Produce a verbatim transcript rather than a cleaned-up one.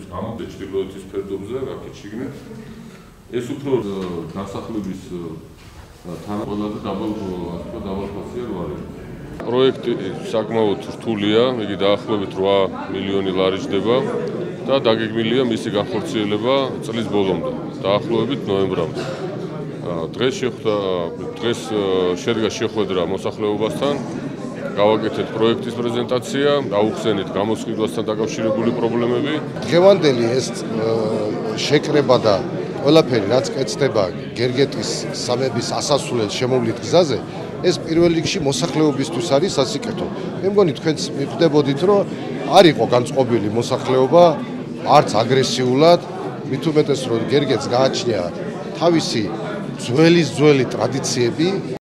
გამოდი ჩრდილოეთის ფერდობზე, რაკეთში იქნებ. ეს უფრო დასახლების თან ყველაზე დაბალფასიანი პროექტი საკმაოდ რთულია, იგი დაახლოებით რვა მილიონი ლარი ჯდება და დაგეგმილია მისი განხორციელება წლის ბოლომდე, დაახლოებით ნოემბრამდე. დღეს შეხვდა დღეს შედგა შეხვედრა მოსახლეობასთან, გავაკეთეთ პროექტის პრეზენტაცია, აუხსენით გამოსყიდვასთან დაკავშირებული პრობლემები. დღევანდელი ეს შეკრება და ყველაფერი რაც კეთდება გერგეტის სამების ასასვლელ შემოვლით გზაზე, ეს პირველ რიგში მოსახლეობისთვის არის სასიკეთო. მე მგონი თქვენც მიხვდებოდით, რომ არ იყო განწყობილი მოსახლეობა, არც აგრესიულად, მით უმეტეს რომ გერგეტს გააჩნია თავისი ძველი ძველი ტრადიციები.